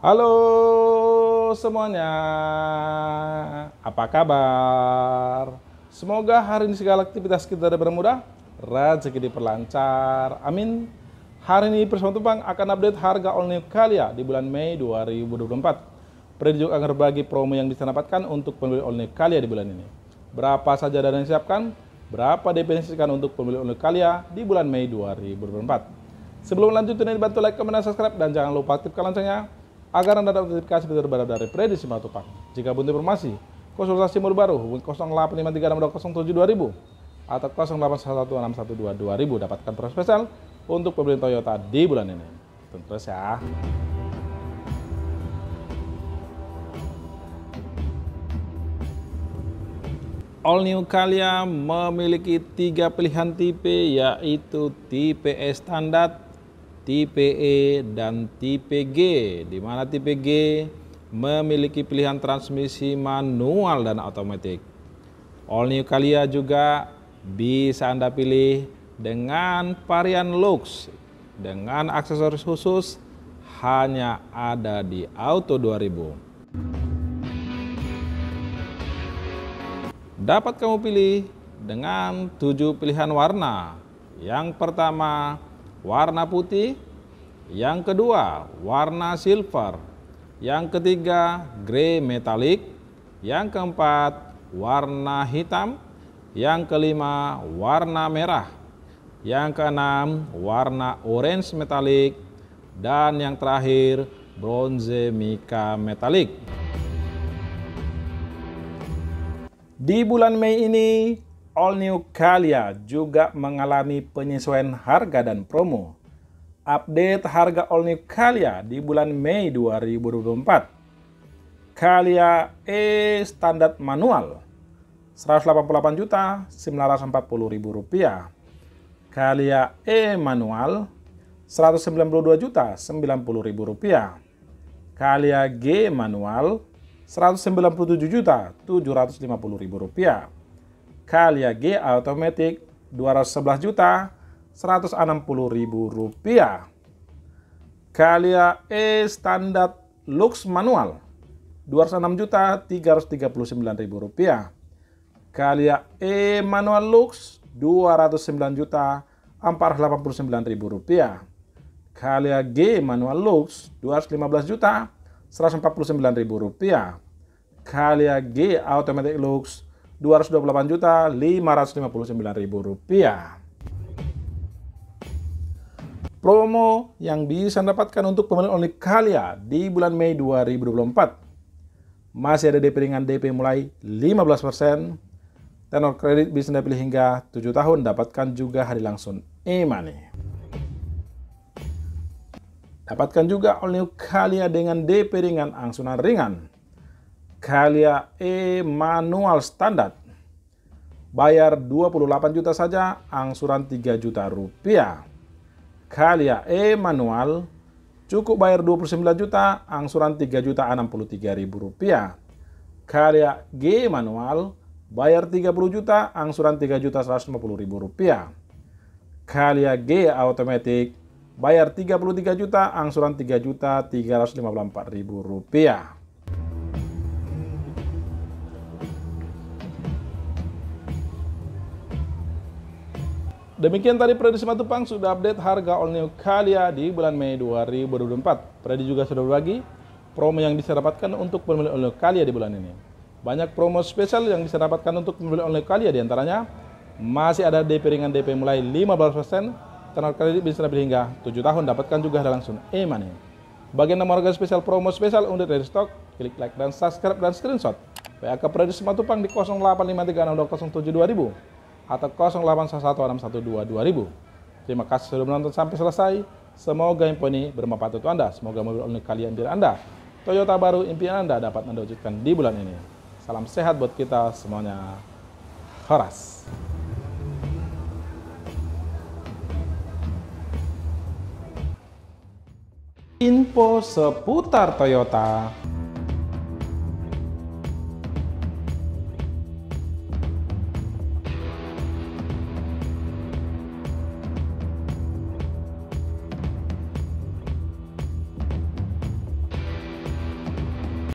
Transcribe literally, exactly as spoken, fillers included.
Halo semuanya, apa kabar? Semoga hari ini segala aktivitas kita bermudah, rezeki diperlancar, amin. Hari ini Prisma Tupang akan update harga all new Calya di bulan Mei dua ribu dua puluh empat. Prediksi akan berbagi promo yang bisa dapatkan untuk pembeli all new Calya di bulan ini. Berapa saja dana yang disiapkan? Berapa D P yang disediakan untuk pembeli all new Calya di bulan Mei dua ribu dua puluh empat? Sebelum lanjut, dibantu like, komen, dan subscribe, dan jangan lupa aktifkan loncengnya agar Anda dapat notifikasi terbaru dari Prediksi Matupang. Jika butuh informasi, konsultasi modul baru hubungi nol delapan lima tiga enam dua nol tujuh dua ribu atau nol delapan satu enam satu dua dua ribu. Dapatkan promo spesial untuk pembelian Toyota di bulan ini. Tentu terus ya. All new Calya memiliki tiga pilihan tipe, yaitu tipe E standar, tipe E, dan tipe G, di mana tipe G memiliki pilihan transmisi manual dan otomatis. All new Calya juga bisa Anda pilih dengan varian Lux dengan aksesoris khusus, hanya ada di Auto dua ribu. Dapat kamu pilih dengan tujuh pilihan warna. Yang pertama, warna putih. Yang kedua, warna silver. Yang ketiga, grey metallic. Yang keempat, warna hitam. Yang kelima, warna merah. Yang keenam, warna orange metallic. Dan yang terakhir, bronze mica metallic. Di bulan Mei ini, all new Calya juga mengalami penyesuaian harga dan promo. Update harga all new Calya di bulan Mei dua ribu dua puluh empat. Calya E standar manual seratus delapan puluh delapan juta sembilan ratus empat puluh ribu rupiah. Calya E manual seratus sembilan puluh dua juta sembilan puluh ribu rupiah. Calya G manual seratus sembilan puluh tujuh juta tujuh ratus lima puluh ribu rupiah. Calya G automatic dua ratus sebelas juta seratus enam puluh ribu rupiah. Calya E standar Lux manual dua ratus enam juta tiga ratus tiga puluh sembilan ribu rupiah. Calya E manual Lux dua ratus sembilan juta empat ratus delapan puluh sembilan ribu rupiah. Calya G manual Lux dua ratus lima belas juta seratus empat puluh sembilan ribu rupiah. Calya G automatic Lux dua ratus dua puluh delapan juta lima ratus lima puluh sembilan ribu rupiah. Promo yang bisa dapatkan untuk pembelian all new Calya di bulan Mei dua ribu dua puluh empat. Masih ada D P ringan, D P mulai lima belas persen. Tenor kredit bisa Anda pilih hingga tujuh tahun. Dapatkan juga hari langsung e-money. Dapatkan juga all new Calya dengan D P ringan, angsuran ringan. Calya E manual standar. Bayar dua puluh delapan juta saja, angsuran tiga juta rupiah. Calya E manual cukup bayar dua puluh sembilan juta, angsuran tiga juta enam puluh tiga ribu rupiah. Calya G manual bayar tiga puluh juta, angsuran tiga juta seratus lima puluh ribu rupiah. Calya G automatic bayar tiga puluh tiga juta, angsuran tiga juta tiga ratus lima puluh empat ribu rupiah. Demikian tadi Prediksi Matupang sudah update harga all new Calya di bulan Mei dua ribu dua puluh empat. Prediksi juga sudah berbagi promo yang bisa dapatkan untuk pembeli all new Calya di bulan ini. Banyak promo spesial yang bisa dapatkan untuk pembeli all new Calya, diantaranya masih ada D P ringan, D P mulai lima belas persen. Tenor kredit bisa lebih hingga tujuh tahun. Dapatkan juga ada langsung e-money. Bagian nomor harga spesial promo spesial unit dari stok, klik like dan subscribe dan screenshot. W A ke Prediksi Matupang di nol delapan lima tiga enam dua nol tujuh dua ribu atau nol delapan satu enam satu dua dua ribu. Terima kasih sudah menonton sampai selesai. Semoga info ini bermanfaat untuk Anda. Semoga mobil all new Calya impian Anda, Toyota baru impian Anda, dapat Anda wujudkan di bulan ini. Salam sehat buat kita semuanya. Horas. Info seputar Toyota.